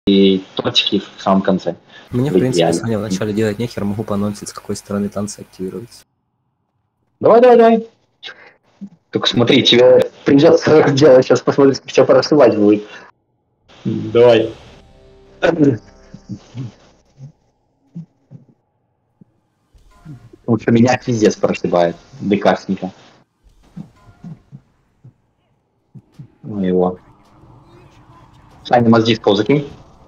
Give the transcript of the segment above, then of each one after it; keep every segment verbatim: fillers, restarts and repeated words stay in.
и тортики в самом конце. Мне, в принципе, Саня вначале делать нехер, могу поанонсить, с какой стороны танцы активируются. Давай, давай, давай. Только смотри, тебе придется делать сейчас, посмотрим, как тебя прошивать будет. Давай. Лучше меня пиздец прошибает. ДКшника. Ну его. Саня, маздискал закинь.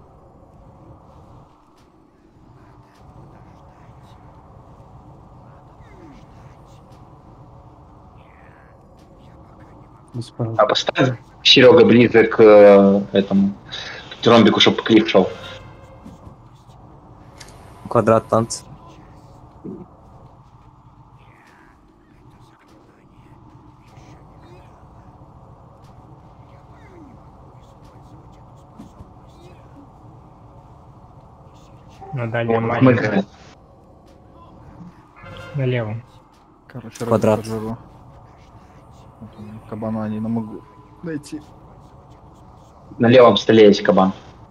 А поставь Серега ближе к э, этому к ромбику, чтобы клип шел. Квадрат танц. На дальнем маленьком. На левом. Короче, Квадрат. Кабана не могу найти. На левом столе есть кабан.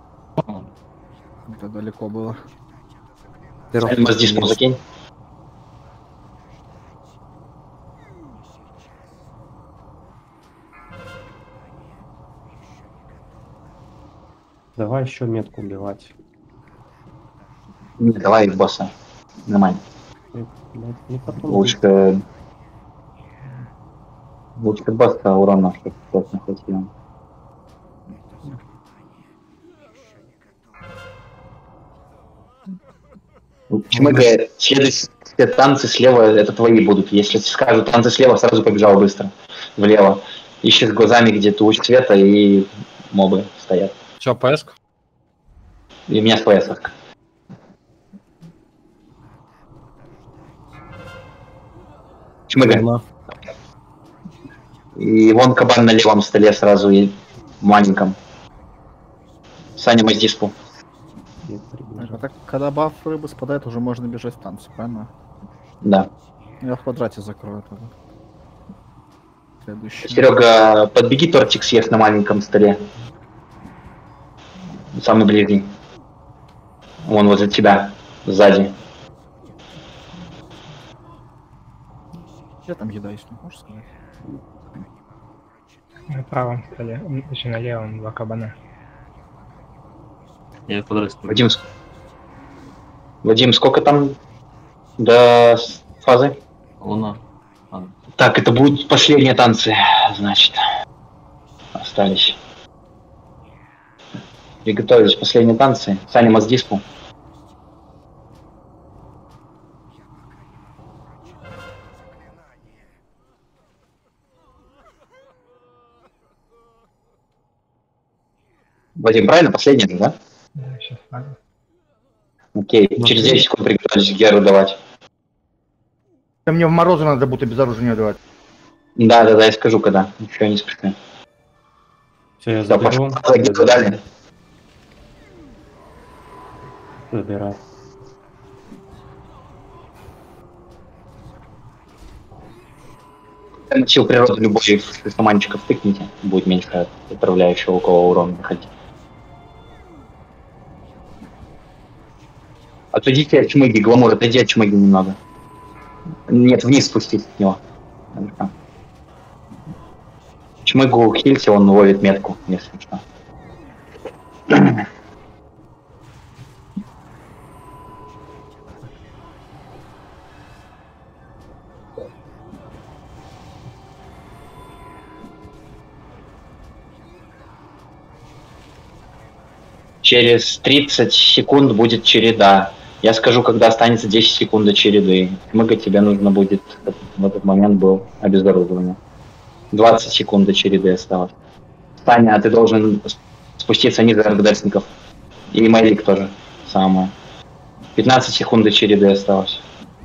Это далеко было. Саня, маздискал закинь. Давай еще метку убивать. Не, давай в босса. Нормально. Не, не потом. Лучше... Лучше босса урона, чтобы плотно хватило. Чмыга, следующие танцы слева, это твои будут. Если скажут танцы слева, сразу побежал быстро влево. Ищешь глазами, где луч света, и мобы стоят. Че, ПС? И у меня с ПС. Чмыга. И вон кабан на левом столе сразу, и в маленьком. Саня, маздишку. А так, когда баф рыбы спадает, уже можно бежать в танцы, правильно? Да. Я в квадрате закрою тогда. Следующий. Серега, подбеги, тортик съешь на маленьком столе. Самый ближний. Вон возле тебя, сзади. Где там еда, если можешь сказать? На правом столе, еще на левом два кабана. Я квадрат. Вадим, Вадим, сколько там до фазы? Луна. А. Так, это будут последние танцы, значит. Остались. Приготовились последние танцы. Саня, маздиску. Вадим, правильно? Последний же, да? Да, сейчас ладно. Окей, через десять секунд приготовились Геру давать. Да мне в морозы надо будет безоружие давать. Да, да, да, я скажу, когда. Еще не спеши. Все, я Да, заберу. пошел, Геру дали. Забирай. Сил природы любой из командчиков тыкните, будет меньше отправляющего около урона выходить. Отойдите от чмыги, Гламур, отойди от чмыги немного. Нет, вниз спустись от него. Чмыгу хильте, он ловит метку, если что. Через тридцать секунд будет череда. Я скажу, когда останется десять секунд до череды. Чмыга, тебе нужно будет, в этот момент был обезоруживание. двадцать секунд до череды осталось. Таня, ты должен спуститься ниже РГДшников. И Майлик тоже самое. пятнадцать секунд до череды осталось.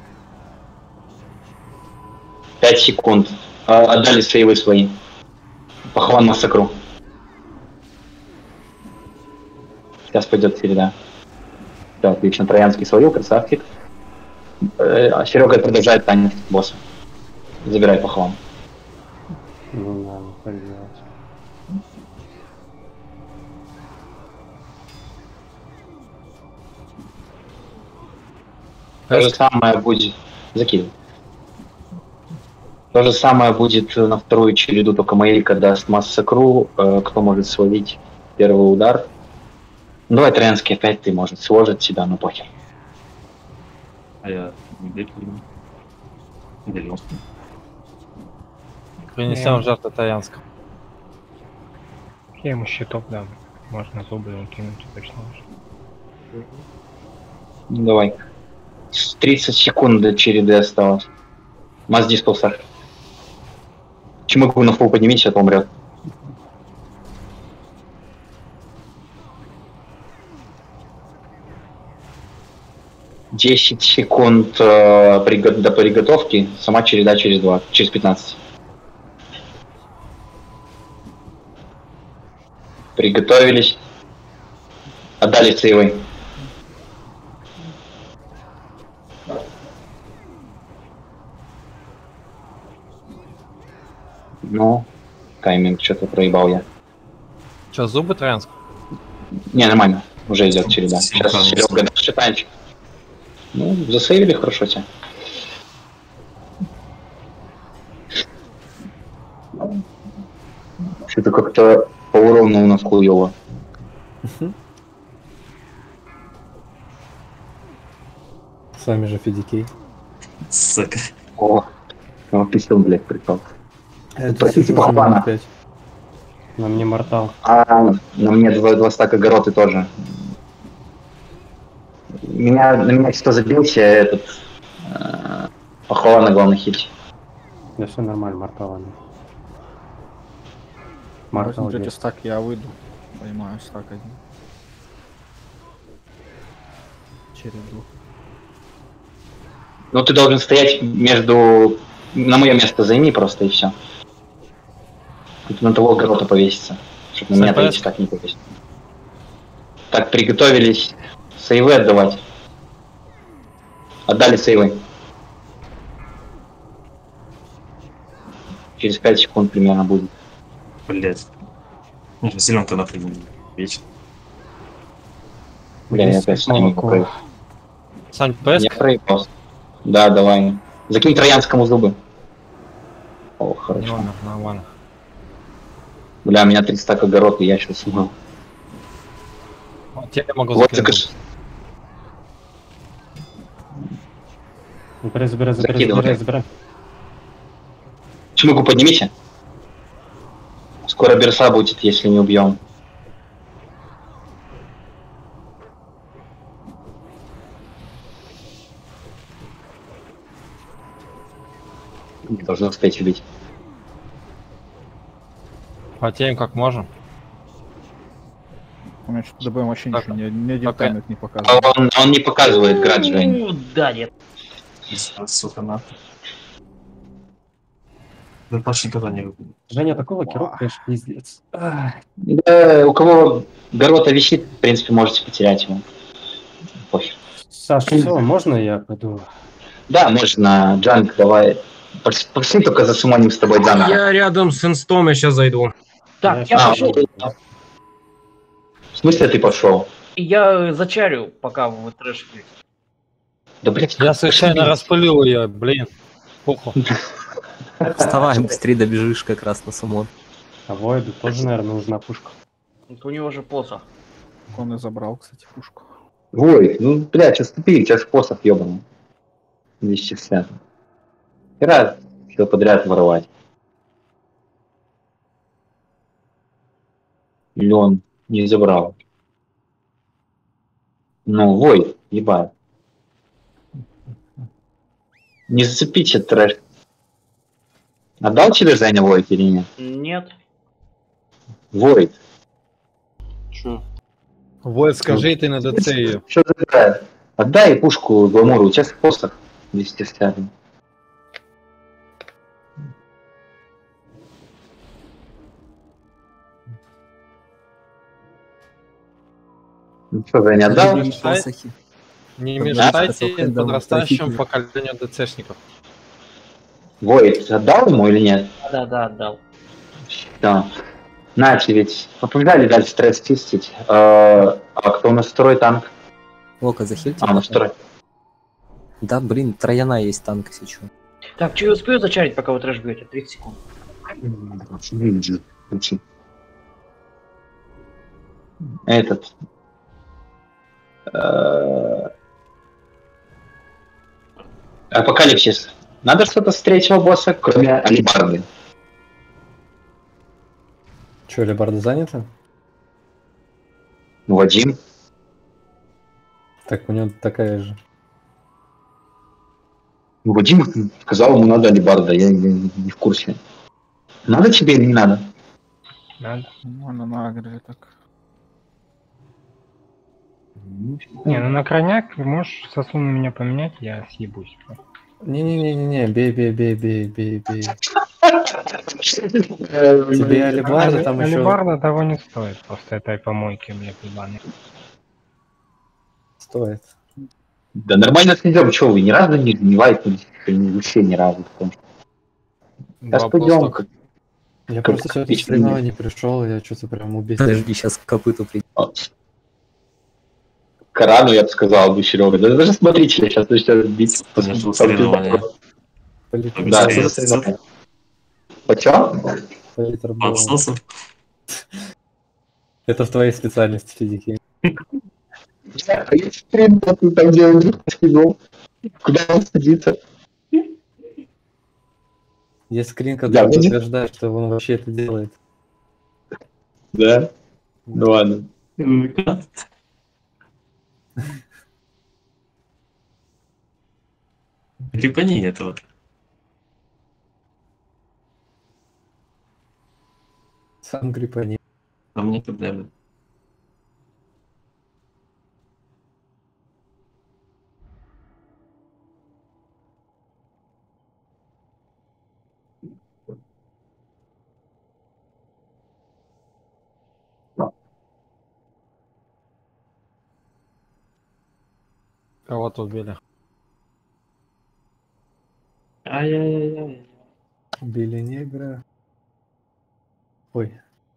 пять секунд. Отдали сейвы свои. Похван массакру. Сейчас пойдет череда. Все, отлично. Троянский свою, красавчик. А Серега продолжает танец босса. Забирай похван. Ну, надо так делать. То же самое будет... Закидывай. То же самое будет на вторую череду, только Маэлька даст массакру. Э, кто может словить первый удар? Ну, давай Троянский опять ты, может, сложит себя, но похер. А я не делю. Делю. Принесем жертву Таянска. Я ему щиток дам. Можно зубы ему кинуть точно. Ну, давай. тридцать секунд до череды осталось. Маз диспел, Саша. Чмыку на фул поднимись, а то умрет. десять секунд э, приго до приготовки. Сама череда через два, через пятнадцать. Приготовились. Отдали сейвы. Ну, тайминг что-то проебал я. Че, зубы Таянск? Не, нормально. Уже идет череда. Сейчас Серега считаем. Ну, засейвили хорошо тебя. Что-то как-то по уровню у нас хуёво. С вами же Фидикей. Сука. О, вот ты сел, блядь, прикол. Простите, Уже похвана. опять. На мне мортал. А, на мне два, два стака гороты тоже. Меня, на меня что забился этот... Э, Похвана, главный хит. Да все нормально, мортала нет. Мортал Возьмите есть. стак, я выйду. Поймаю стак один. Череду. Ну ты должен стоять между... На мое место займи просто и все. На того горота повесится. Чтобы на меня третий так не повесить. Так, приготовились сейвы отдавать. Отдали сейвы. Через пять секунд примерно будет. Блять. Зеленка нахрен вечно. Бля, я опять не могу проехать. Сань, ПС? Я проехал. Да, давай. Закинь Троянскому зубы. О, хорошо. Нормально, нормально. Бля, у меня три стака город, и я сейчас смыл. Вот я могу Вот закинуть. Забирай, забирай, забирай, Закидывай. забирай, забирай. Чмыку поднимите. Скоро берса будет, если не убьем. Не должны успеть убить. Потеем как можем. У меня что-то ДБ вообще Так, ничего, ни, ни один пока- тайминг не А показывает. Он, он не показывает град, Жень. Ну, да, нет. Сука, нахуй. Да почти никогда не люблю. Женя, такого кирок, конечно, пиздец. Ах. Да, у кого горота висит, в принципе, можете потерять его. Похер. Саш, все, можно я пойду? Да, можно, Джанк, давай. Пос- Пошли только засуманим с тобой Джанка. Я рядом с инстом, я сейчас зайду. Так, Я я А, пошел. в смысле ты пошел? Я зачарю, пока вы трэшите. Да, блядь, Я случайно распылил ее, блин. Похуй. Вставай, быстрее добежишь как раз на сумон. А Войду тоже, наверное, нужна пушка. Вот у него же посох. Он и забрал, кстати, пушку. Ой, ну, блядь, сейчас тупи, сейчас посох ебаный. двести шестьдесят. И раз, все подряд воровать. Или он не забрал. Ну, вой, ебать. Не зацепите трэш. Отдал тебе Женя Войт или нет? Нет. Войт. Чё? Вот, скажи ты на ДЦ ее. Что забирает? Отдай пушку Гламуру, у тебя посох двести шестьдесят. Ну что, Женя, отдал? Не мешай- Не мешайте подрастающему поколению ДЦшников. Войт, отдал ему или нет? Да, да, отдал. Да. Начали ведь. Побежали дальше стресс чистить. Э, А кто у нас второй танк? Лока, захильте. А, у нас второй. Да, блин, трояна есть танк, если чё. Так, что я успею зачарить, пока вы трэш бьете? тридцать секунд. Этот. э, Апокалипсис. Надо что-то с третьего босса, кроме алибарды. Че, алибарда занята? Вадим. Так, у него такая же. Вадим сказал, ему надо алибарда, я, я не в курсе. Надо тебе или не надо? Надо. Можно на агре так. Не, ну на крайняк можешь сосуд на меня поменять, я съебусь. Не-не-не-не, бей, бей, бей, бей, бей, бей. Тебе алибарда там еще... Алибарда того не стоит, просто этой помойки мне прибаны. Стоит. Да нормально съедем, что вы ни разу не, не вайпнулись, вообще ни разу. Сейчас пойдем. Я просто сегодня с соревнований пришел, я что-то прям убил. Подожди, сейчас к копыту придет. Корану, я бы сказал, бы, Серега. Да даже смотрите, сейчас начнет бить. Конечно, соревнования. Да, это соревнования. Почему? Обсосом? Это в твоей специальности физики. Там, где он скинул. Куда он садится? Есть скрин, который подтверждает, что он вообще это делает. Да? Ну ладно. Грипани этого. Сам грипани. А мне проблемы. Кого-то убили. Ай-яй-яй-яй. Убили негра. Ой.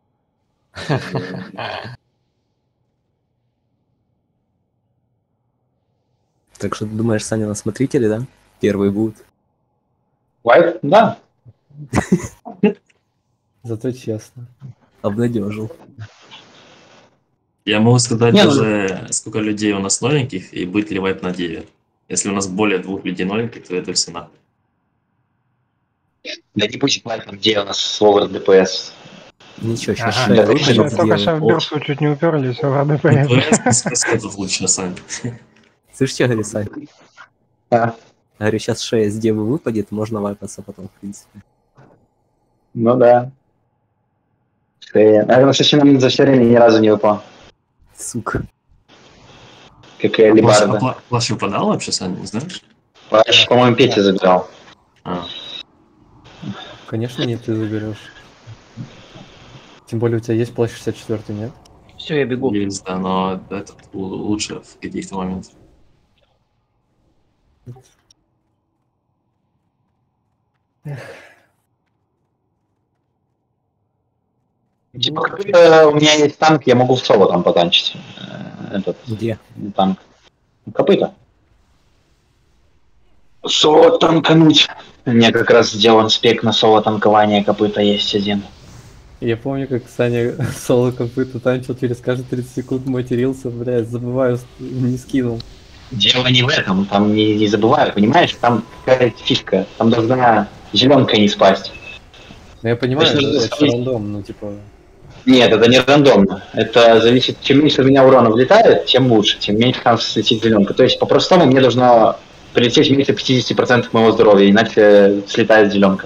Так что ты думаешь, Саня, на смотрители, да? Первые будут. Вайп? Да. Зато честно. Обнадежил. Я могу сказать Не, даже, сколько людей у нас новеньких, и будет ли вайп на девять. Если у нас более двух людей новеньких, то это все нахуй. Да не будет вайпом, где у нас слово ДПС. Ничего, сейчас Ага, шея да, выпадет, Только что в сделаем. Берсу чуть не уперлись, а в АДП. ДПС тут лучше, Сань. Слышь, что, говорю, Сань? А, Говорю, сейчас шея с девы выпадет, можно вайпаться потом, в принципе. ну да. Шея. Наверное, что нам за все время ни разу не выпал. Сука. Какая либарда. Плащ выпадал вообще, Сань, не знаешь? Плащ, по-моему, Петя забирал. А. Конечно, не ты заберешь. Тем более у тебя есть плащ шестьдесят четыре, нет? Все, я бегу. Есть, да, но этот л- лучше в каких-то моментах. Типа, как это у меня есть танк, я могу в соло там потанчить. Э, Этот Где? танк. Копыта. Соло танкануть. У меня как раз сделан спек на соло танкование копыта есть один. Я помню, как Саня соло копыта танчил через каждые тридцать секунд, матерился, блядь, забываю, не скинул. Дело не в этом, там не, не забываю, понимаешь, там какая-то фишка, там должна зеленка не спасть. Ну я понимаю, То есть что нужно это смотреть. рандом, ну типа... Нет, это не рандомно. Это зависит, чем меньше у меня урона влетает, тем лучше, тем меньше там слетит зеленка. То есть по-простому мне должно прилететь меньше пятьдесят процентов моего здоровья, иначе слетает зеленка.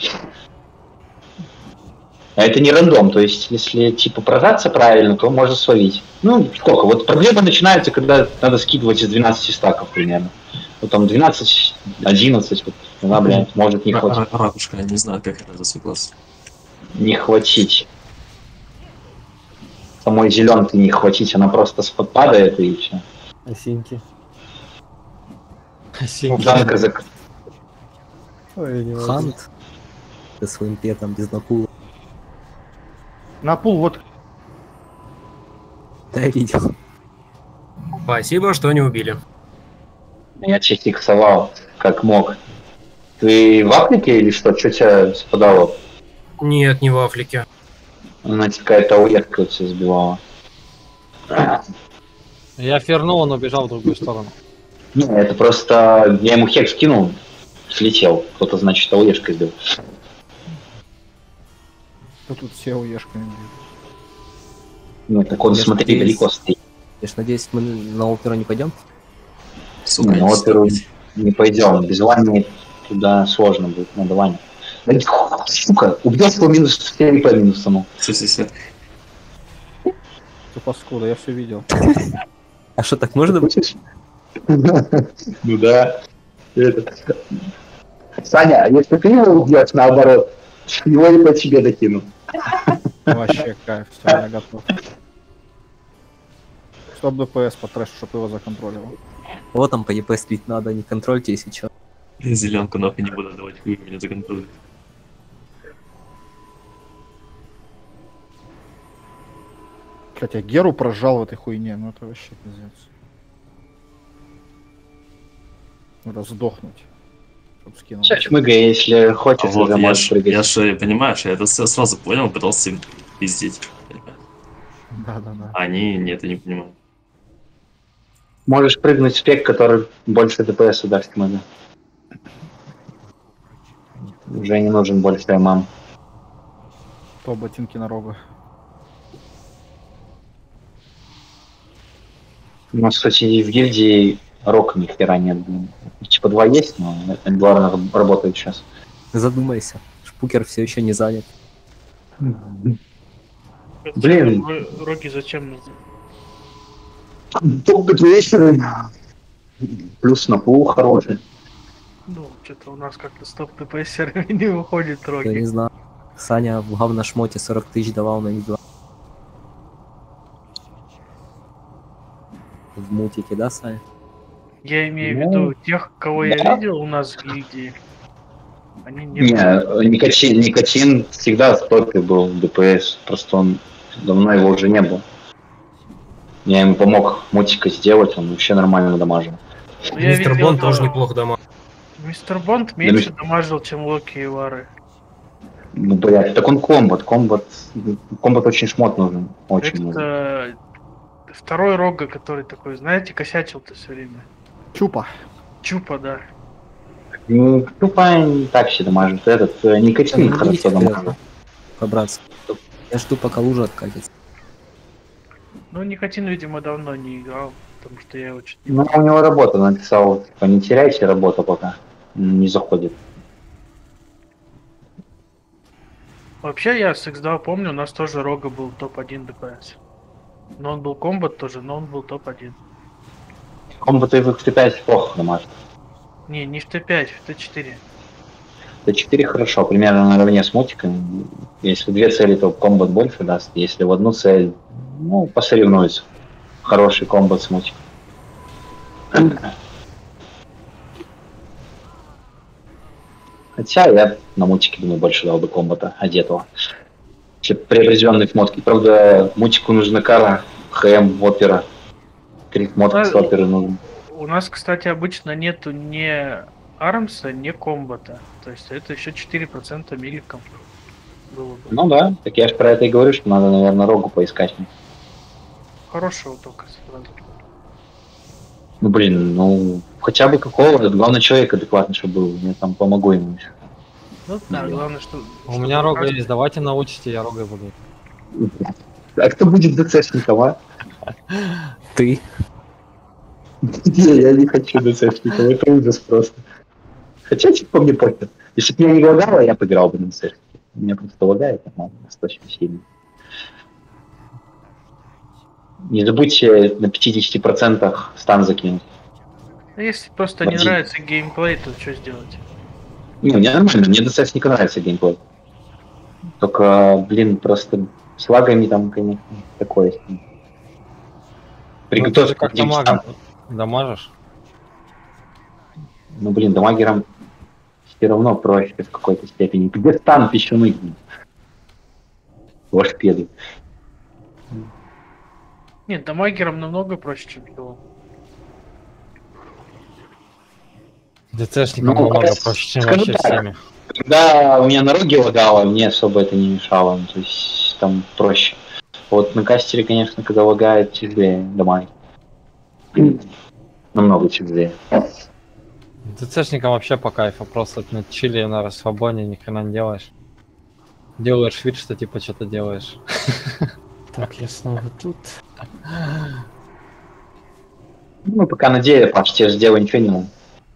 А это не рандом, то есть если типа прожаться правильно, то можно словить. Ну, сколько? Вот проблема начинается, когда надо скидывать из двенадцати стаков примерно. Вот там двенадцать, одиннадцать, вот, она, блядь, может не хватить. Ракушка, я не знаю, как это засыпалось. Не хватить. Самой зеленки не хватить, она просто спад падает и все. Осинки. Жанка за... Ой, не могу. Хант. Со своим петом без напула. На пул вот. Да, я видел. Спасибо, что не убили. Я чистиксовал, как мог. Ты в Африке или что? Что тебя спадало? Нет, не в Африке. Она какая-то уехка вот тебя сбивала. Я фернул, он убежал в другую сторону. Ну, это просто... Я ему хек скинул, слетел. Кто-то, значит, ауешкой сбил. Ну, тут все уешками бьют. Ну, так он, Я ж смотри, надеюсь- далеко стоит. Я ж надеюсь, мы на оперу не пойдем. Сука, На не оперу стоит. не пойдем. Без Вани туда сложно будет. Надо Ваня. Да, сука, убил его минус семь по минусу. Всё-всё-всё. Ты паскуда, я все видел. А что, так можно быть? Ну да. Это. Саня, а если ты его убьешь наоборот, его и по тебе докину. Вообще кайф, все, я готов. Чтоб ДПС по трэшу, чтоб его законтролировал. Вот там по ЕП слить надо, не контрольте, если что. Зеленку нахуй не буду давать, хуй меня законтролирует. Хотя Геру прожал в этой хуйне, ну это вообще пиздец. Надо сдохнуть. Чтоб скинул. Сейчас, Шмыга, если А хочешь, вот, уже я можешь ж, прыгать. я ж, понимаешь, я это всё сразу понял, пытался им пиздить. Да-да-да. А они нет, я не понимаю. Можешь прыгнуть в спек, который больше ДПС даст Шмыга. Уже не нужен больше мам. То ботинки на рога. У нас, кстати, в гильдии рока ни хера нет. блин. Типа два есть, но два работает сейчас. Задумайся. Шпукер все еще не занят. Блин. Роги зачем нужны? Только вечер. Плюс на пул хороший. Ну, что-то у нас как-то стоп ТПСерами не выходит Я роги. не знаю. Саня в говношмоте сорок тысяч давал на них два. В мутике, да, Саня? Я имею в Ну, виду тех, кого я да. видел у нас в гильдии. Они не Не, Никочин, Никочин всегда в топе был в ДПС, просто он давно его уже не был. Я ему помог мутика сделать, он вообще нормально дамажил. Ну, я Мистер видел, Бонд тоже да. неплохо дома. Мистер Бонд Да, меньше ми- дамажил, чем Локи и Вары. Ну, блядь, так он комбат, комбат, комбат очень шмот нужен, очень нужен. Это второй Рога, который такой, знаете, косячил-то все время. Чупа. Чупа, да. Ну, тупо не так все дамажит, этот э, Никотин Не хорошо видите, дамажит. Побраться. Я жду, пока лужа откатится. Ну, Никотин, видимо, давно не играл, потому что я его чуть не... Ну, у него работа написал, типа, не теряйте работу пока, не заходит. Вообще, я с икс два помню, у нас тоже Рога был топ один ДПС. Но он был комбат тоже, но он был топ один. Комбаты в икс пять плохо дамажит. Не, не в тэ пять, в тэ четыре. тэ четыре хорошо, примерно наравне с мутиком. Если две цели, то комбат больше даст. Если в одну цель, ну, посоревнуются. Хороший комбат с мутиком. Хотя я на мутике, думаю, больше дал бы комбата одетого. Если при определенной шмотке. Правда, мутику нужна кара, ХМ, опера. Три шмотки с оперы нужны. У нас, кстати, обычно нету ни армса, ни комбата. То есть это еще четыре процента миликом было бы. Ну да, так я же про это и говорю, что надо, наверное, рогу поискать. Хорошего только сразу. Ну блин, ну хотя бы какого-то, главное человек адекватный, чтобы был, я там помогу ему еще. Ну да, главное, что... У меня рога есть, давайте научите, я рогой буду. А кто будет ДЦшником, а? Ты? Не, я не хочу ДЦшником, это ужас просто. Хотя, типа, мне пофиг. Если бы меня не лагало, я поиграл бы на ДЦшнике. Меня просто лагает, но достаточно сильно. Не забудьте на пятидесяти процентах стан закинуть. А если просто не Один. нравится геймплей, то что сделать? Не, мне нормально, мне ДЦшника нравится геймплей. Только, блин, просто с лагами там, конечно, такое. Приготовься как к демчам. дамагом дамажишь? Ну, блин, дамагерам все равно проще в какой-то степени. Где стан пищуны? Лошпеды. Нет, дамагером намного проще, чем хилом. ДЦшникам Ну, намного я проще, чем скажу вообще так. всеми. Когда у меня на роге лагало, мне особо это не мешало. Ну, то есть там проще. Вот на кастере, конечно, когда лагает, тяжелее домой. Намного тяжелее. ДЦшникам вообще по кайфу, просто на чили, на расслабоне, ни хрена не делаешь. Делаешь вид, что типа что-то делаешь. Так, я снова тут. Ну, пока на деле, Паш, тебе же дело ничего не надо.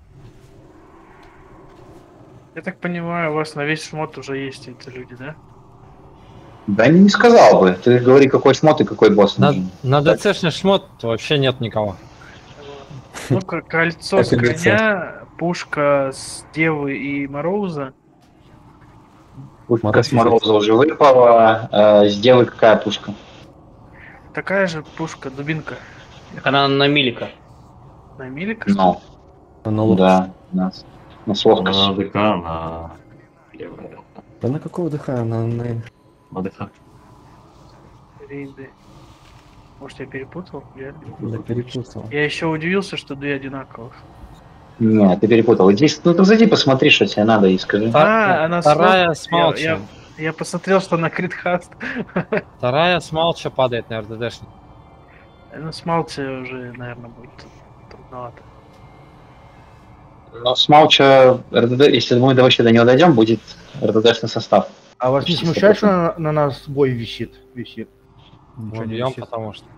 Я так понимаю, у вас на весь шмот уже есть эти люди, да? Да не сказал бы. Ты говори, какой шмот и какой босс На, нужен. на ДЦшный шмот вообще нет никого. Ну, к- кольцо с Как и лицо. коня, пушка с Девы и Мороза. Пушка Мороз с Мороза уже выпала. Э, сделай какая пушка? Такая же пушка, дубинка. Она на милика. На милика? что ли? Ну, На лоб. да, у нас. На словкость. На ДК, на... Да на какого дыха? На, на... на ДК. Рейды. Может, я перепутал? Я, Да, перепутал. я еще удивился, что две одинаковых. Нет, ты перепутал. Иди, ну ты зайди, посмотри, что тебе надо, и скажи. А, она Вторая с с я, я, Малчем. я посмотрел, что на критхаст. Вторая с Малча падает на РДДшник. Ну, с Малти уже, наверное, будет трудновато. Но с Малча РДД, если мы до вообще до него дойдем, будет РДДшный состав. А вас не смущает, что на, на нас бой висит? Висит. Ничего не Убьем, висит. потому что.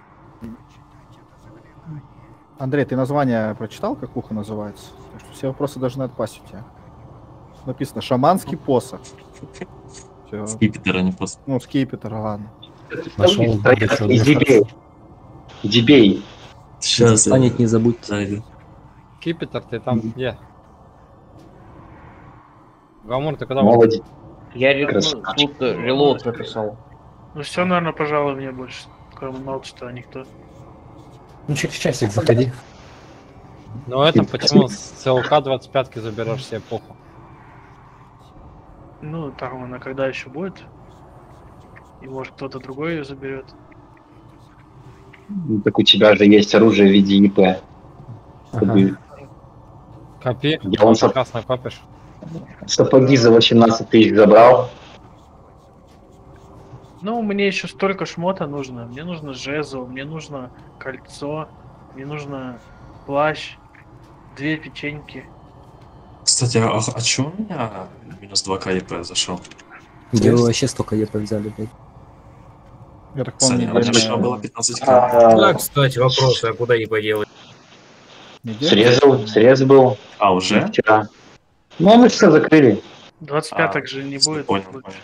Андрей, ты название прочитал, как ухо называется? Так что все вопросы должны отпасть у тебя. Написано «Шаманский посох». Всё. Скипетр, а не просто. Ну, скипетр, ладно. Нашел. Иди бей. Иди бей. Сейчас я Станет, не забудь. зайду. Кипетр, ты там где? Гамур, ты когда Молодец. Я ре- ну, Красавчик. тут э, релоуд записал. Ну все, наверное, пожалуй, мне больше. Кроме Малча, а никто. Ну, через часик заходи. Ну это почему с ЛК двадцать пять заберешь себе похуй. Ну, там она когда еще будет. И может кто-то другой ее заберет. Ну, так у тебя же есть оружие в виде ИП. Чтобы Копи, Я он сап- заказ накопишь. сапоги за восемнадцать тысяч забрал. Ну, мне еще столько шмота нужно. Мне нужно жезл, мне нужно кольцо, мне нужно плащ, две печеньки. Кстати, а, а чё у меня минус два ка ЕП зашел? Где вы вообще столько ЕП взяли, блядь? Я так помню, Саня, а у меня неделя- вчера было пятнадцать ка. Да, А, кстати, вопрос, а куда ИП делать? неделя? Срезал, срез был А, уже? вчера. Ну, мы все закрыли. двадцать А, пяток же не будет. Понял, будет. понял.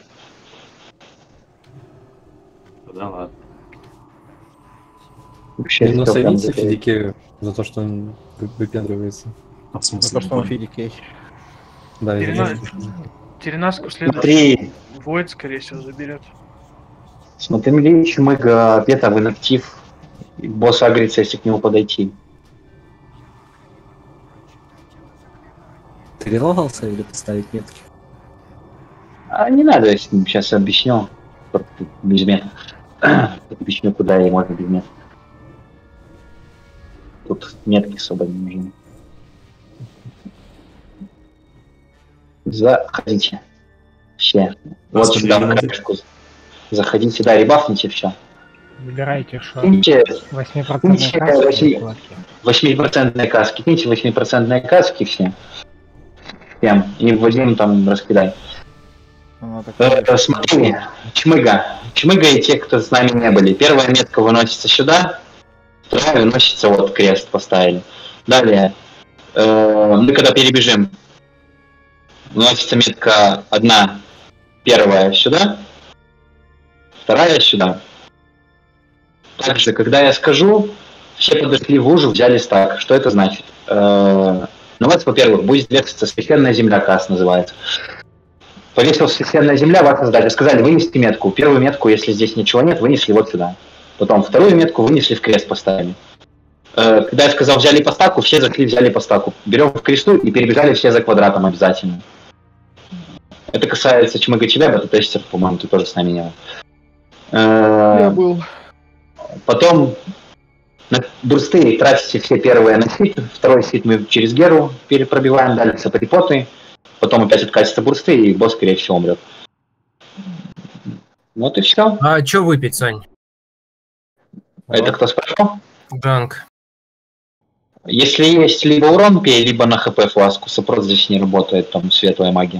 Да ладно. Вообще, Ну, всё прям сойдите закрыли. Федике за то, что он вы- выпендривается. А в За смысле, то, не что он понял. фидикей. Да, из-за Перена- того, что- Теренаску следующий Смотри, Войд, скорее всего, заберет. смотри, Милевич, Мега, Бета, в инактив. И босс агрится, если к нему подойти. Ты релогался или поставить метки? А не надо, я сейчас объясню. Только без мет. Объясню, куда и можно без мет. Тут метки особо не нужны. Заходите. Все. Вот Господи, сюда в минуты. краешку. Заходите, да, ребафните все. Выбирайте, что Киньте восемь процентов Киньте кассы восемь- и платки. восьмипроцентные каски. Киньте восьмипроцентные каски все. Всем. И Вадим там раскидай. Она так- Э, Смотри, Чмыга. Чмыга и те, кто с нами не были. Первая метка выносится сюда, вторая выносится вот, крест поставили. Далее, э, мы когда перебежим, выносится метка одна, первая сюда, вторая сюда. Также, когда я скажу, все подошли в лужу, взяли стак. Что это значит? Э, ну вот, во-первых, будет вешаться священная земля, кас называется. Повесилась священная земля, вас создали. Сказали, вынести метку. Первую метку, если здесь ничего нет, вынесли вот сюда. Потом вторую метку вынесли, в крест поставили. Э, когда я сказал, взяли по стаку, все зашли, взяли по стаку. Берем в кресту и перебежали все за квадратом обязательно. Это касается Чмыга тебя, бета-тестер, по-моему, ты тоже с нами не был. Э, Я был. Потом На бурсты тратите все первые на щит, второй щит мы через Геру перепробиваем, дальше припоты, потом опять откатятся бурсты, и босс, скорее всего, умрет. Вот и все. А что выпить, Сань? Это кто спрашивал? Ганг. Если есть либо урон пей, либо на хп фласку. Сопрот здесь не работает, там светлая магия.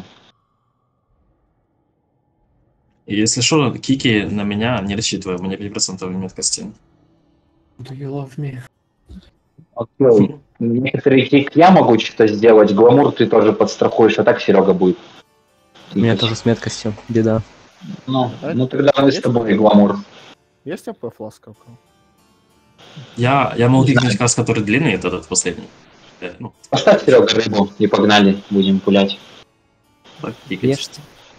Если что, кики на меня не рассчитывай, у меня пять процентов меткости. Do you love me? Окей. Некоторые кик я могу что-то сделать, гламур ты тоже подстрахуешь, а так Серега будет. У меня тоже с меткостью, беда. Ну, ну тогда мы с тобой гламур. Есть АП фласка у кого? Я, я могу кикнуть каст, который длинный, это этот последний. Э, ну, Поставь, Серега, рыбу и погнали, будем пулять. так, кикать. Ешьте.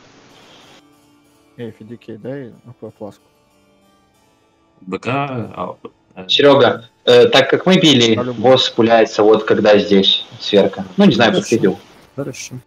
Эй, Фидикей, дай АП фласку. БК, а, э, Серега, э, так как мы били, босс пуляется вот когда здесь сверка. Ну, не знаю, как ты видел. Хорошо.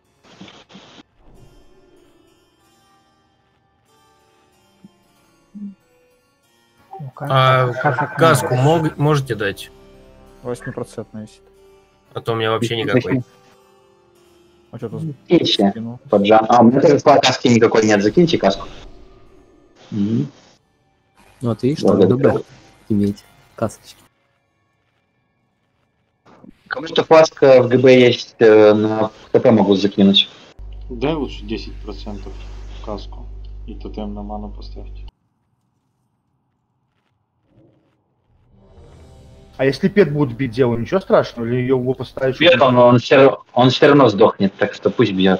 А каску мог, можете дать? восемь процентов есть. А то у меня вообще никакой. А что тут? Киньте, скинул? поджан. А, у меня тоже по каске никакой нет, закиньте каску. Мгм. Ну, а ты видишь, что Благодарю. люблю иметь касочки. Кому-то фласка в ГБ есть, э, на ХП могу закинуть. Дай лучше десять процентов в каску и тотем на ману поставьте. А если пет будет бить дело, ничего страшного? Или ее его поставить? Бьет он, он все, он все равно сдохнет, так что пусть бьет.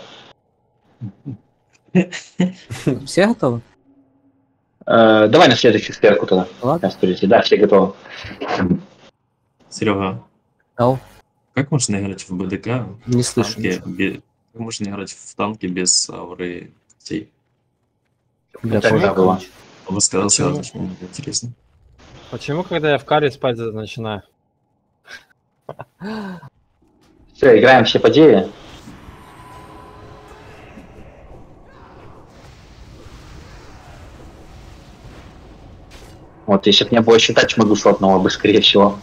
Все готовы? Э, давай на следующую сферку тогда. Ладно. Кастуете. Да, все готовы. Серега, Ау, как можно играть в БДК? не в слышу танке ничего. бе- Как можно играть в танке без ауры когтей? Бля, Это позже да, было. кончу. Он рассказал Почему? сразу, что мне интересно. Почему, когда я в каре спать начинаю? Все, играем все по деве. Вот, если бы не было считать, могу шотного бы, скорее всего.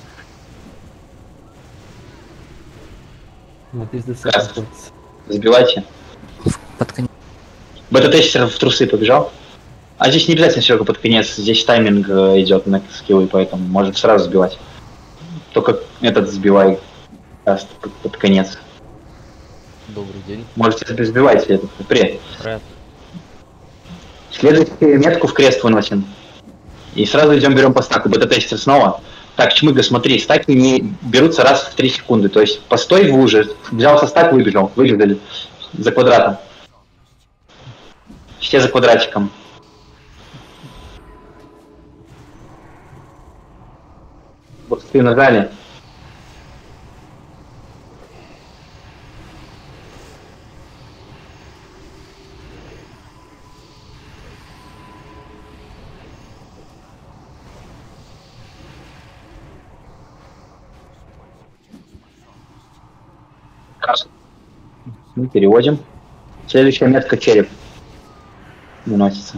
Вот is the Каст. second. Забивайте. Под конец. Бета-тестер в трусы побежал. А здесь не обязательно Серега под конец, здесь тайминг э, идет на скиллы, поэтому может сразу сбивать. Только этот сбивай каст под, под конец. Добрый день. Можете сбивать этот при. Привет. Следующую метку в крест выносим. И сразу идем берем по стаку. Бета-тестер снова. Так, Чмыга, смотри, стаки не берутся раз в три секунды. То есть постой в луже, взял со стак, выбежал. Выбежали за квадратом. Все за квадратиком. Вот ты нажали. Мы переводим. Следующая метка череп. Выносится.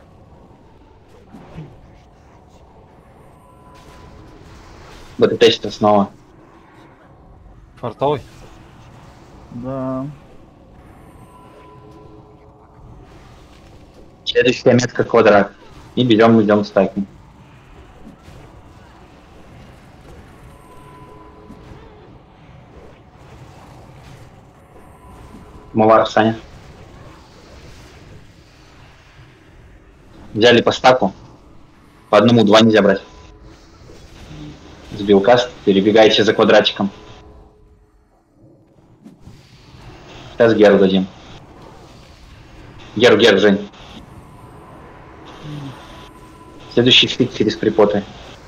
Бета-тестер снова. Фартовый? Да. Следующая метка квадрат. И берем, идем стаки. Мовар, Саня. Взяли по стаку. По одному, два нельзя брать. Сбил каст, перебегаете за квадратиком. Сейчас Геру дадим. Геру, Геру, Жень. Следующий фит через припоты.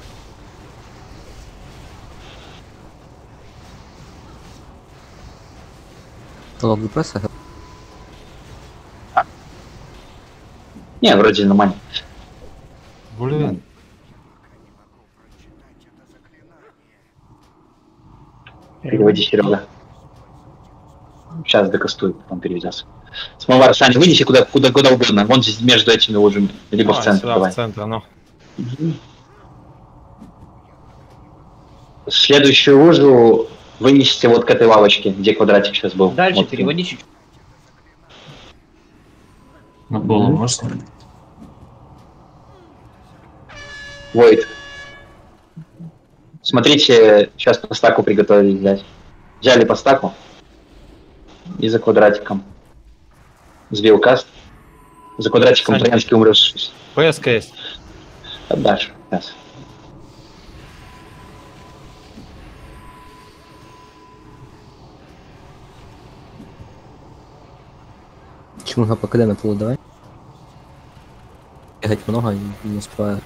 Лог пресса. Не, вроде нормально. Блин. Переводи, Серега. Сейчас докастует, потом переведется. Смолвар, Саня, вынеси куда, куда, куда угодно. Вон здесь между этими лужами. Либо А, в центр, сюда, давай. в центр, ну. Мгм. Следующую лужу вынесите вот к этой лавочке, где квадратик сейчас был. Дальше вот переводи чуть-чуть. На голову можно? Войд. Смотрите, сейчас по стаку приготовились взять. Взяли по стаку. И за квадратиком. Сбил каст. За квадратиком троянский умрешь. ПСК есть. Отдашь. Сейчас. Чему по КД на полу давай. Бегать много и не успеваю.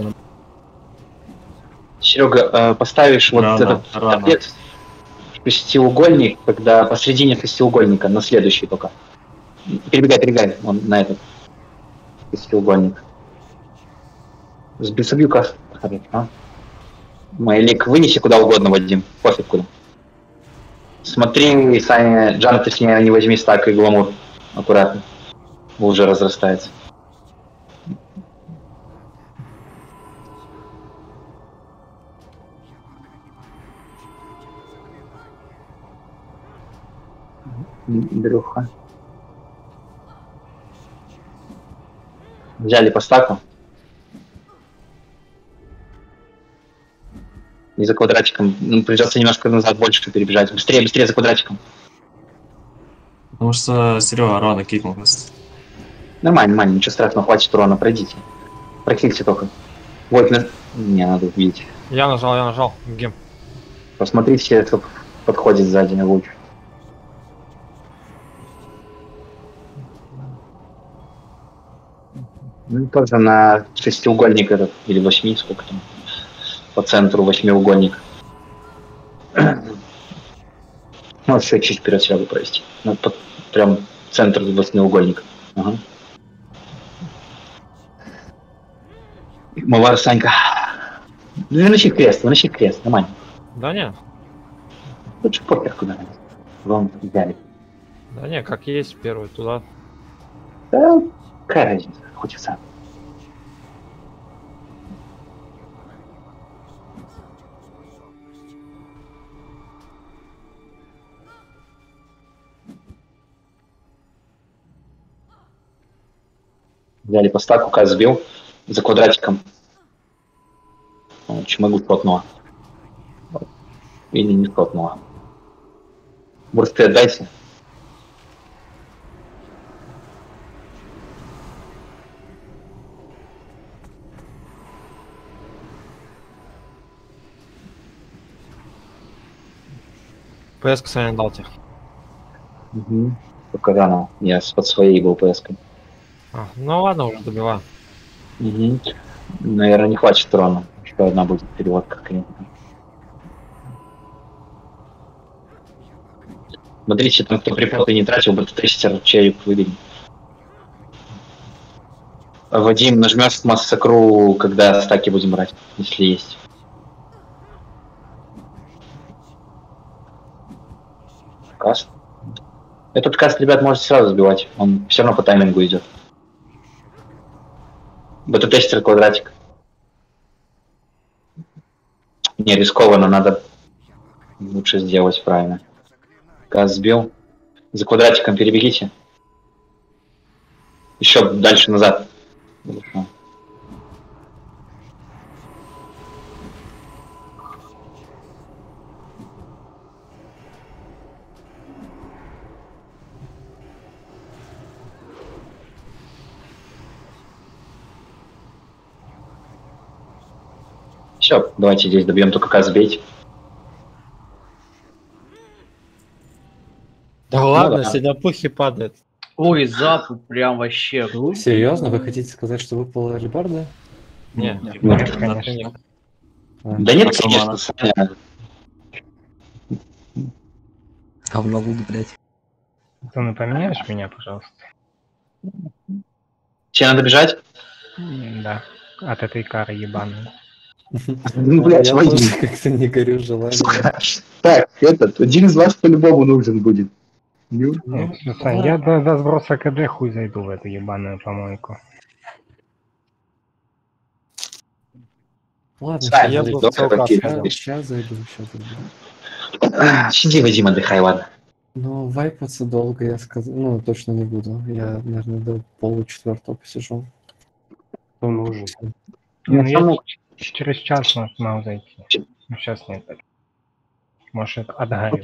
Серега, э, поставишь вот Рано, этот рано. ответ шестиугольник, когда посредине шестиугольника, на следующий только. Перебегай, перебегай, он на этот шестиугольник. Забью каст. А? Майлик, вынеси куда угодно, Вадим. Пофиг куда. Смотри, Саня, Джан, ты с ней не возьми стак и гламур. Аккуратно. Уже разрастается. Андрюха. Взяли по стаку. И за квадратиком. Ну, придется немножко назад больше перебежать. Быстрее, быстрее за квадратиком. Потому что Серега рано кикнул нас. Нормально, нормально, ничего страшного, хватит урона, пройдите. Прохильте только. Вот, на... не надо убить. Я нажал, я нажал. Гем. Посмотрите, кто подходит сзади на луч. Ну, тоже на шестиугольник этот, или восьми, сколько там, по центру восьмиугольник. Может, еще чуть вперед сразу провести. Ну, под, прям центр восьмиугольника. Ага. Мавар, Санька. Ну, выноси крест, выноси крест, нормально. Да не. Лучше похер куда-нибудь. Вам взяли. Да не, как есть, первый туда. Да, какая разница, хоть и сам. Взяли по стаку, каз сбил. За квадратиком. Чмыгу спотнула. Или не спотнула. Бурсты отдайте. ПС, кстати, дал тебе. Угу. Только рано. Я под своей был ПС-кой. А, ну ладно, уже добиваю. Угу. Наверное, не хватит урона. Еще одна будет переводка какая-то. Смотрите, там кто припоты не тратил, бета-тестер, череп выбери. Вадим, нажмешь массакру, когда стаки будем брать, если есть. Каст. Этот каст, ребят, можете сразу сбивать. Он все равно по таймингу идет. Бета-тестер квадратик. Не, рискованно, надо лучше сделать правильно. Каст сбил. За квадратиком перебегите. Еще дальше назад. Хорошо. Все, давайте здесь добьем, только каз бейте. Да ладно, да. сегодня пухи падает. Ой, запу прям вообще. Серьезно? Вы хотите сказать, что выпала алибарда? Не, Нет, нет, конечно. нет. Да нет, конечно, Саня. Говно лут, блядь. Ты не поменяешь меня, пожалуйста? Тебе надо бежать? М, Да. От этой кары ебаной. Ну, блядь, Я возьми. тоже как-то не горю желанием. Так, этот, один из вас по-любому нужен будет. Ну, Нет, Сань, я до, до сброса КД хуй зайду в эту ебаную помойку. Ладно, Сань, Я ну, бы в доктор, ЦЛК окей. сходил. сейчас зайду, сейчас зайду. Сиди, Вадим, отдыхай, ладно. Но вайпаться долго я сказал, ну, точно не буду. Я, наверное, до получетвертого посижу. Кто нужен? Не, ну я саму- ч- через час может могу зайти. Ну сейчас нет. Может отгорю.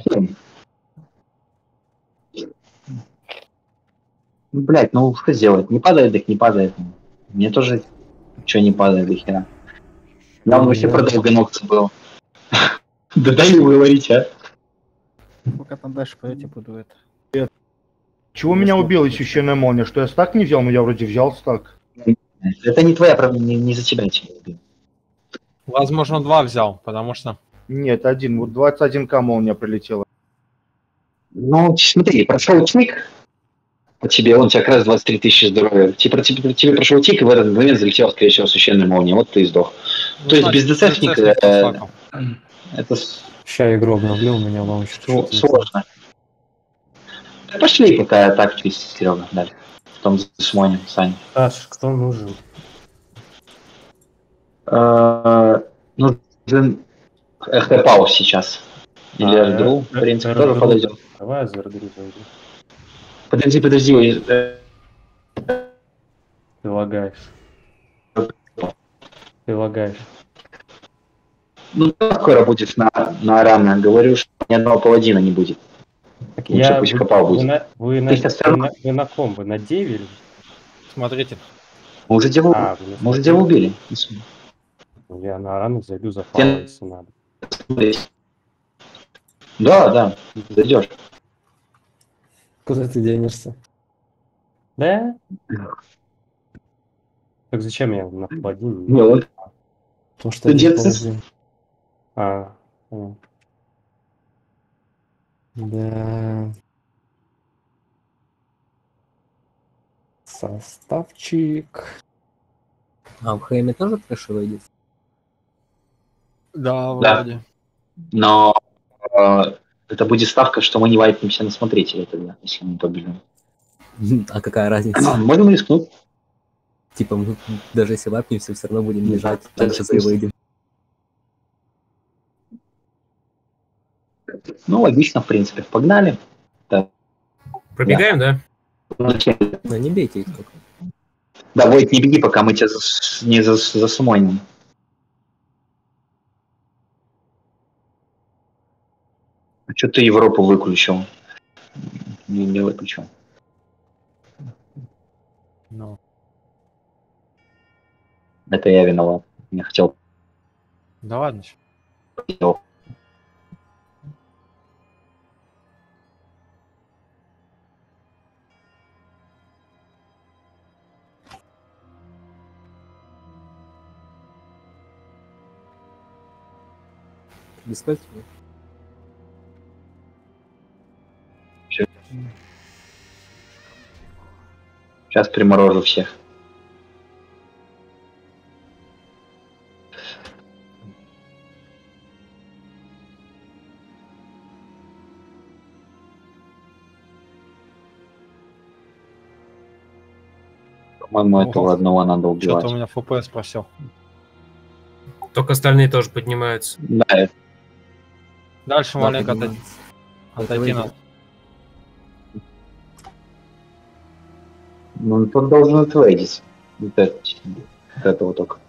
Ну, блядь, ну что сделать? Не падает, так не падает. Мне тоже ничего не падает до хера. Я он вообще Я- про долгоногца был. Да дай мне говорить, а. Пока там дальше пойдете, буду это. Чего Я меня смог убила прочитать. священная молния? Что я стак не взял? Ну я вроде взял стак. Это не твоя проблема, не, не за тебя тебя убил. Возможно, два взял, потому что... Нет, один. Вот двадцать один ка молния прилетела. Ну, смотри, прошел тик, по тебе, он тебе как раз двадцать три тысячи здоровья. Тебе, тебе, тебе прошел тик, и в этот момент залетела, скорее всего, священная молния. Вот ты и сдох. Ну, То есть без значит, ДЦшника ДЦшник э, факом. это с- Ща игру обновлю, у меня лаунчер. сл- сложно. Да пошли пока так чистить, Серега, дальше. Потом засмоним, Сань. Саш, кто нужен? Э, Нужен хп-пауз сейчас. Или А, Эрдру, в э, принципе, Эрдру. тоже подойдет. Давай я за Эрдру зайду. Подожди, подожди. э, Ты лагаешь. Ты лагаешь. Ну, скоро будешь на, на рано. Говорю, что ни одного паладина не будет. Так Лучше я... пусть Вы, копал вы будет. на, вы, на, Ты сейчас всё вы, равно- на, вы на ком? Вы на деве или? Смотрите. Мы уже дело, А, вы на мы уже дело убили. Ну, я на рану зайду за фаул, если надо. Да, да, зайдешь. Куда ты денешься? Да? Так зачем я на паладине? Не, вот Потому что один Студент- паладин. А, понял. Да. Составчик. А в Хэме тоже трэш выйдет? Да, Да. вроде. Но э, это будет ставка, что мы не вайпнемся на смотрителя тогда, если мы побежим. А какая разница? Можем рискнуть. Типа мы даже если вапнемся, все равно будем Ну, бежать, да, так же это и выйдем. Ну, логично, в принципе. Погнали. Пробегаем, да? Но не бейте их только. Да, Войт, не беги, пока мы тебя зас- не зас- засумоним. А что ты Европу выключил? Не, не выключил. Ну. Это я виноват. Я хотел... Да ладно. чё. Беспокойно. Сейчас приморожу всех. По-моему, этого одного надо убивать. Что-то у меня эф пи эс просел. Только остальные тоже поднимаются. Да, это- Дальше Да, маленько поднимается. отойти. Это Отойти выйдет. надо. ну тут должен отвейдить. Вот это, вот этого только.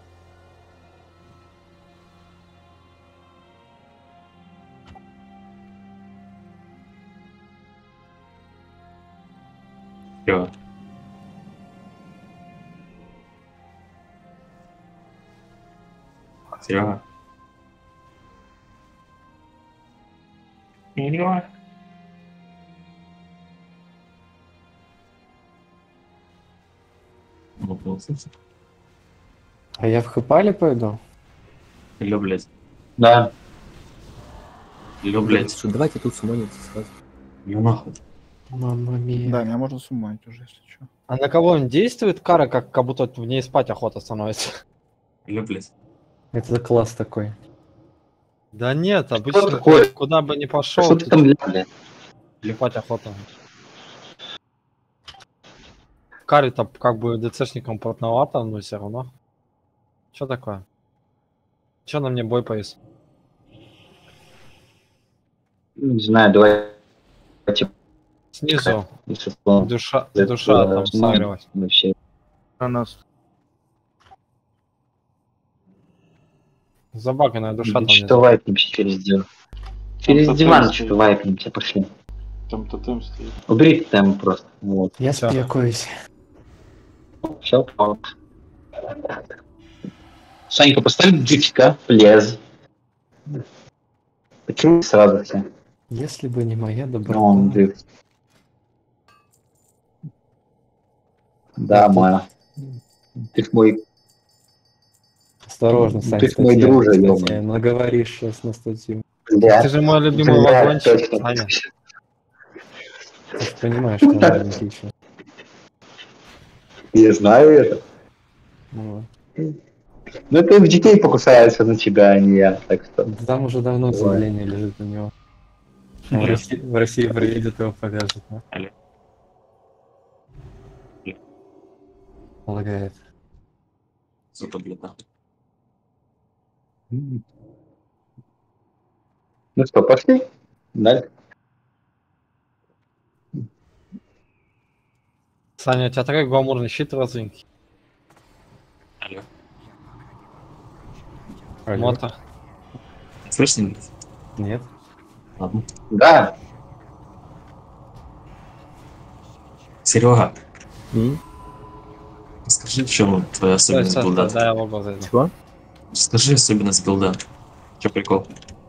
Все. Серега. Миллион. А я в Хэпале пойду? Алло, блядь. Да. Алло, блядь. Слушай, давайте тут сумониться сразу. Ну нахуй. Мамма мия. Да, меня можно суммать уже, если что. А на кого он действует, кара, как, как будто в ней спать охота становится? Алло, блядь. Это класс такой. Да нет, обычно такое? куда бы ни пошел, Что ты там, блядь? липать охота. Карри-то как бы ДЦшником плотновато, но все равно. Что такое? Че на мне бой повис? Не знаю, давай... Типа, Снизу. если он- Душа, это, душа там ну, сагрилась. Вообще. На нас. Забаганная душа там Что внизу. вайпнемся через диван. Через тотем диван стоит. что-то вайпнемся, пошли. Там тотем стоит. Убери тотем просто. Вот. Я Всё. спекаюсь. Все, Санька, поставь дифика, плез. Почему сразу все? Если бы не моя доброта. Ну, он диф. Да, моя. Ты мой. Осторожно, Сань, Ты ж мой статья, друже, статья. ёбаный. Наговоришь сейчас на статью. Бля. Ты же мой любимый Бля, вагончик, точно. Саня. Ты же понимаешь, что он маленький еще. Я знаю это. Ну, Ну это в детей покусается на тебя, а не я. Так что. да там уже давно Давай. заявление лежит на него. Он в России, в России приедет, его повяжет. Да? Алло. Полагает. Сука, блядно. Ну что, пошли? Дальше. Саня, у тебя такой гламурный щит розовенький. Алло. Алло. Мота. Слышно? Нет. Ладно. Да. Серега, М? скажи, в чем твоя Стой, особенность стой, билда? стой, дай я в оба зайду. Чего? Скажи особенность билда. Че прикол?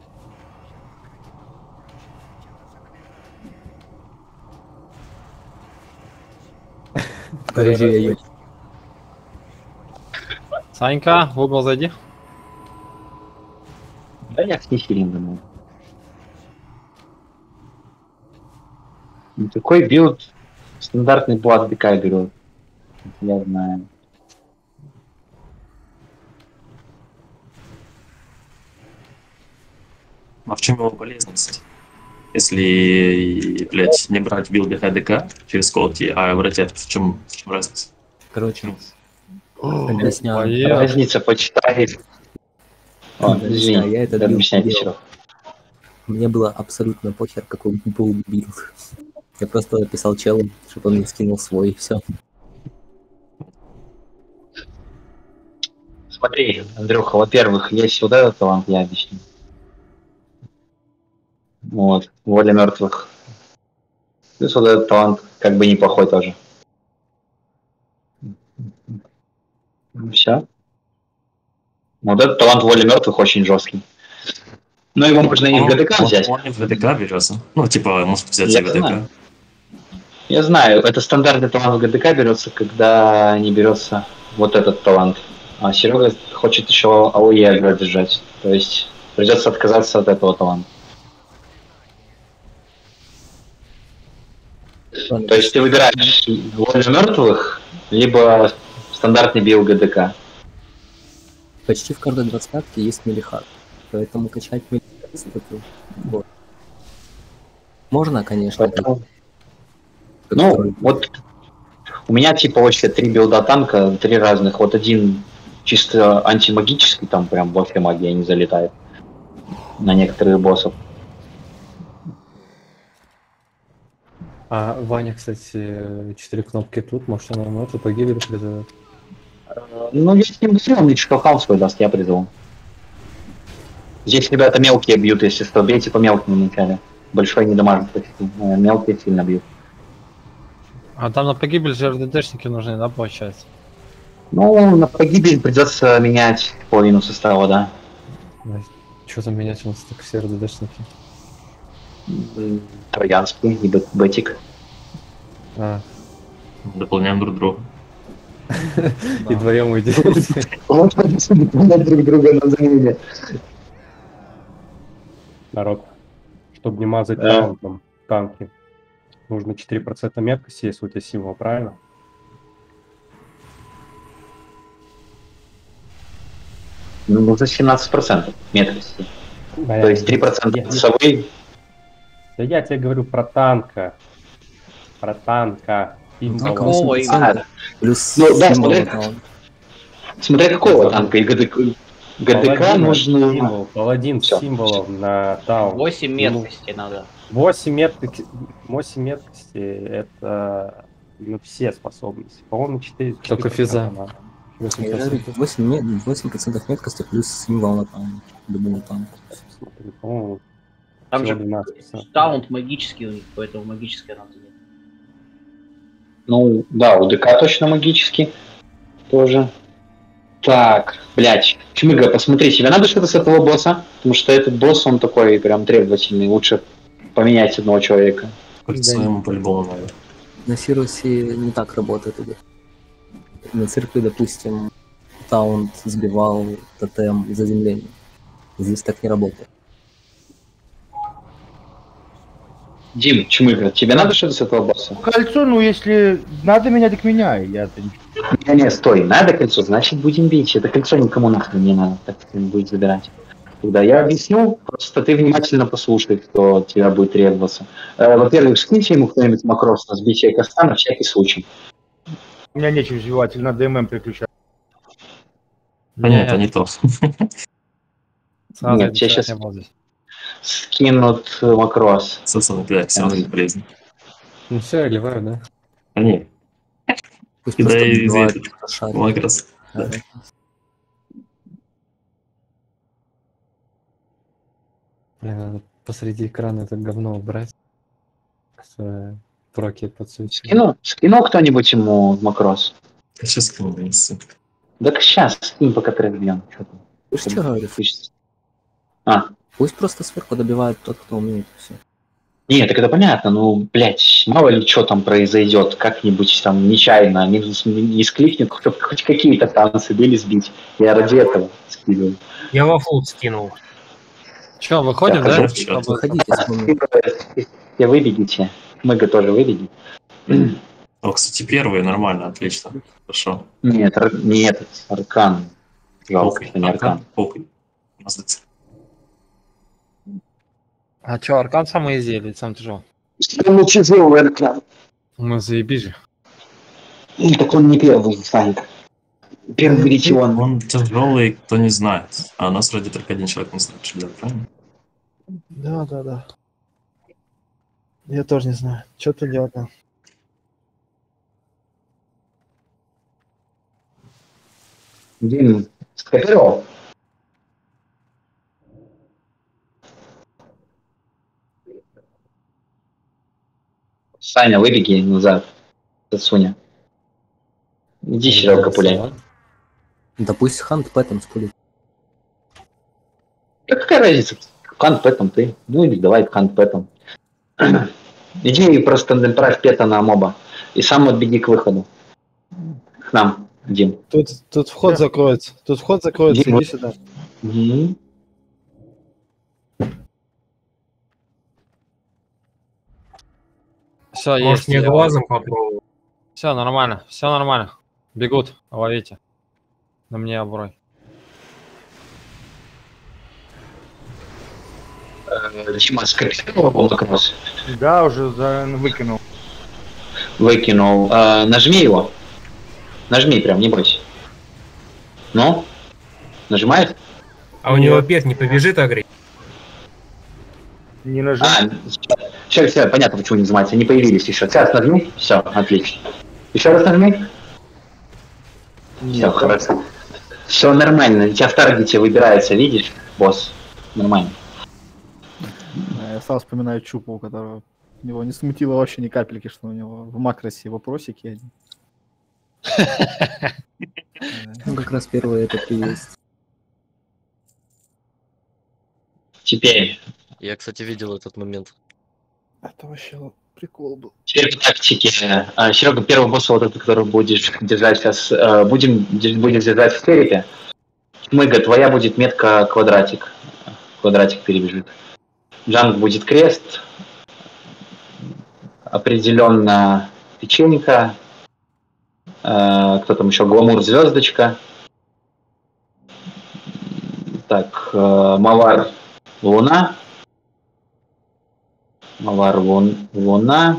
Подожди, я её- Санька, в угол зайди. Да я с нихерим думаю. Ну, такой билд стандартный по АДК берет. Я знаю. А в чем его полезность? Если, блядь, не брать билды ХДК через колки, а брать это, в чем, в чем разница? Короче, объясняю. Моя. Разница почитай. О, Объясняю, извини, я это это билд объяснять делал. ничего. Мне было абсолютно похер, какой был билд. Я просто написал челу, чтобы он мне скинул свой, и все. Смотри, Андрюха, во-первых, есть вот этот талант, я объясню. Вот, воля мертвых. Плюс вот этот талант как бы неплохой тоже. Все. Вот этот талант воли мертвых очень жесткий. Но его можно и в ГДК Он- взять. Он не в ГДК берется. Ну, типа, может взять Я и в ГДК. знаю. Я знаю, это стандартный талант в ГДК берется, когда не берется вот этот талант. А Серега хочет еще АОЕ держать. То есть придется отказаться от этого таланта. То есть ты выбираешь волю мертвых, либо стандартный билд ГДК. Почти в каждой двадцатке есть милихат. Поэтому качать милихат, кстати, вот. Можно, конечно. Поэтому- Ну, вот у меня типа вообще три билда танка, три разных. Вот один чисто антимагический, там прям вообще магия не залетает на некоторых боссов. А Ваня, кстати, четыре кнопки тут, может она ему по гибели призывает. Ну, я с ним говорил, он мне что хаос свой даст, я призову. Здесь ребята мелкие бьют, если что, бейте по мелким вначале. Большой не дамажит почти, э, мелкие сильно бьют. А там на погибель же РДДшники нужны, да, получается? Ну, на погибель придется менять половину состава, да. Что там менять у нас так все РДДшники? М, Троянский и б- Бетик. А, Дополняем друг друга. и вдвоем уйдете. Вот дополнять друг друга на замене. Народ, чтобы не мазать Да. таунтом танки, нужно четыре процента меткости, если у тебя символ, правильно? Ну, нужно семнадцать процентов меткости. Да, То я- есть три процента я- совы. Да я тебе говорю про танка. Про танка. Символа. Какого именно? Плюс Ну, да, символ смотри. талант. Смотря какого танка. И ГДК, ГДК Паладин нужно... символ, паладин Всё. символов на таун. восемь Ну, меткости надо. восемь меткости, восемь меткости это ну, все способности. По-моему, четыре. Только физа. Я говорю, восемь процентов меткости плюс символ на там, любому танку. Смотри, по-моему, Там всего же двенадцать процентов. таунт магический у них, поэтому магическая надо нет. Ну, да, у ДК точно магический. Тоже. Так, блядь. Чмыга, посмотри, тебе надо что-то с этого босса? Потому что этот босс, он такой прям требовательный. Лучше поменять одного человека. Своему по-любому надо. На Сирусе не так работает это. На церкви, допустим, таунт сбивал тотем заземления. Здесь так не работает. Дим, Чмыга, тебе надо что-то с этого босса? Кольцо, ну если надо меня, так меняй. Я-то не... Не, не, стой, надо кольцо, значит будем бить. Это кольцо никому нахрен не надо, так что не будет забирать. Когда я объясню, просто ты внимательно послушай, кто тебя будет требоваться. Э, во-первых, скиньте ему кто-нибудь макрос на сбитие коста на всякий случай. У меня нечем взвивать, или надо ММ переключать. Понятно, не то. Нет, тебе сейчас скинут макрос. Собственно, блядь, все равно не полезно. Ну все, я ливаю, да? А нет. Пусть Кидай просто везде убивают этот шарик. макрос. Да. Блин, надо посреди экрана это говно убрать. С э, проки подсвечивать. Скинул, скинул кто-нибудь ему в макрос? Сейчас скину, ссылку. Так сейчас, скинь, пока трек бьем. Пусть что говорит? А. Пусть просто сверху добивает тот, кто умеет, все. Нет, так это понятно, ну, блядь, мало ли что там произойдет, как-нибудь там нечаянно, не, не скликнет, чтобы хоть какие-то танцы были сбить. Я ради этого скидываю. Я во флот скинул. Че, выходим, Я да? хожу. Выходите, Все выбегите. Мы-га тоже выбеги. О, кстати, первые нормально, отлично. Хорошо. Нет, ар- не этот, Аркан. Жалко, что не Аркан. Похуй. Молодцы. А че, Аркан самый изи или сам тяжел? Ну, тяжелый Аркан. Мы заебись же. Так он не первый станет. Первый регион. Он тяжелый, кто не знает. А нас вроде только один человек не знает, что делать, правильно? Да, да, да. Я тоже не знаю. Что ты делать там? Дим, скопировал? Саня, выбеги назад. Суня. Иди, Серега, пуляй. Да пусть Хант Пэттон спулит. Да какая разница? Хант Пэттон ты. Ну или давай Хант Пэттон. Иди и просто направь пета на моба. И сам отбеги к выходу. К нам, Дим. Тут, тут вход Да. закроется. Тут вход закроется, Дим, иди вот- сюда. Мгм. Все, Может, есть. мне глазом попробовать? Все нормально, все нормально. Бегут, ловите. На мне оброй. Э, Дима, скопировал как раз? Да, уже за... выкинул. Выкинул. Э, нажми его. Нажми прям, не бойся. Ну? Нажимает? А у него пет не побежит агри? Не нажал. А, все, все, понятно, почему не нажимается. Они появились еще. Сейчас нажми. Все, отлично. Еще раз нажми. Все, хорошо. Все нормально. У тебя в таргете выбирается, видишь, босс? Нормально. Я сам вспоминаю Чупа, у которого его не смутило вообще ни капельки, что у него в макросе вопросики один. Ну, как раз первый этот и есть. Теперь. Я, кстати, видел этот момент. Это вообще прикол был. Теперь по тактике. А, Серега, первый босс, вот этот, который будешь держать сейчас, э, будем, будем держать в сферике. Мыга, твоя будет метка квадратик. Квадратик перебежит. Джанг будет крест. Определенно печенька. Э, кто там еще? Гламур звездочка. Так, э, Мавар Луна. Мавар лун, Луна.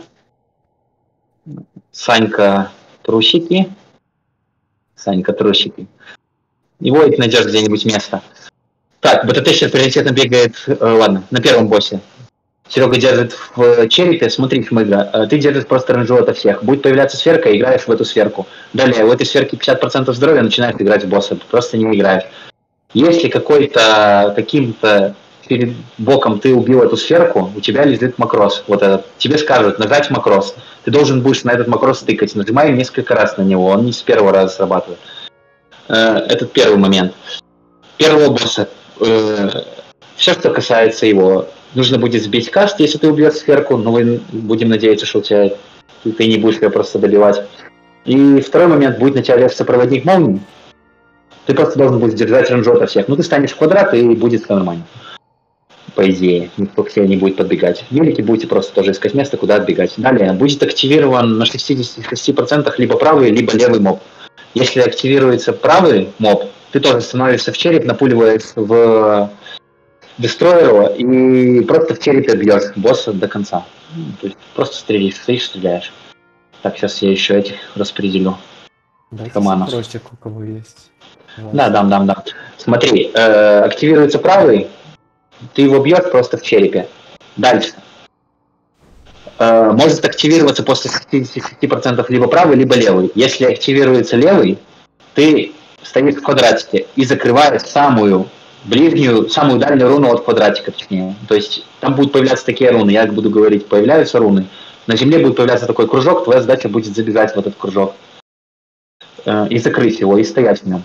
Санька трусики. Санька трусики. Его и найдешь где-нибудь место. Так, БТТ сейчас приоритетно бегает, э, ладно, на первом боссе. Серега держит в черепе, смотри, Шмыга, э, ты держишь просто ранжу ото всех. Будет появляться сферка, играешь в эту сферку. Далее, в этой сферке пятьдесят процентов здоровья, начинаешь играть в босса, просто не играешь. Если какой-то, каким-то перед боком ты убил эту сферку, у тебя лежит макрос, вот этот. Тебе скажут нажать макрос. Ты должен будешь на этот макрос тыкать. Нажимай несколько раз на него, он не с первого раза срабатывает. Этот первый момент. Первого босса. Все, что касается его, нужно будет сбить каст, если ты убьешь сферку, но мы будем надеяться, что у тебя ты не будешь ее просто добивать. И второй момент, будет на тебя лезть сопроводник молнии. Ты просто должен будешь держать ранжу ото всех. Ну, ты станешь в квадрат, и будет все нормально. По идее, никто к тебе не будет подбегать. Велики будете просто тоже искать место, куда отбегать. Далее, будет активирован на шестидесяти шести процентах либо правый, либо левый моб. Если активируется правый моб, ты тоже становишься в череп, напуливаешь в дестройера и просто в черепе бьешь босса до конца. То есть просто стрелишь, стоишь, стреляешь. Так, сейчас я еще этих распределю. Команду. Спросик, у кого есть. Да, дам, дам, дам. Смотри, э, активируется правый, ты его бьешь просто в черепе. Дальше. Э, может активироваться после шестидесяти шести процентов либо правый, либо левый. Если активируется левый, ты стоишь в квадратике и закрываешь самую ближнюю, самую дальнюю руну от квадратика, точнее. То есть там будут появляться такие руны, я буду говорить, появляются руны. На земле будет появляться такой кружок, твоя задача будет забежать в этот кружок. Э, и закрыть его, и стоять в нем.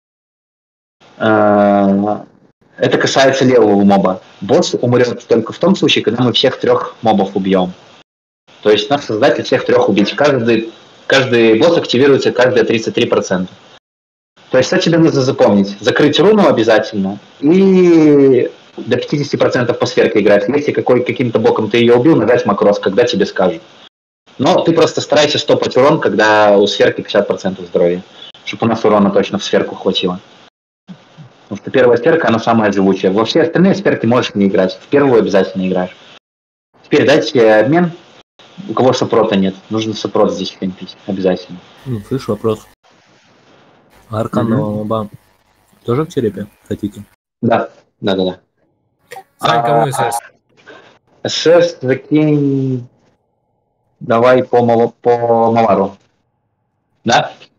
Э, это касается левого моба. Босс умрет только в том случае, когда мы всех трех мобов убьем. То есть наш создатель всех трех убить. Каждый, каждый босс активируется каждые тридцать три процента. То есть что тебе нужно запомнить? Закрыть руну обязательно и до пятидесяти процентов по сферке играть. Если какой, каким-то боком ты ее убил, нажать макрос, когда тебе скажут. Но ты просто старайся стопать урон, когда у сферки пятьдесят процентов здоровья. Чтобы у нас урона точно в сферку хватило. Потому что первая сферка, она самая живучая. Во все остальные сферки можешь не играть. В первую обязательно играешь. Теперь дайте обмен. У кого сопрота нет. Нужно сопрот здесь кемпить. Обязательно. Ну, слышь, вопрос. А арканного моба mm-hmm. тоже в черепе хотите? Да, да, да, да. Сань, кому СС? СС закинь. Давай по, по Мавару. Да?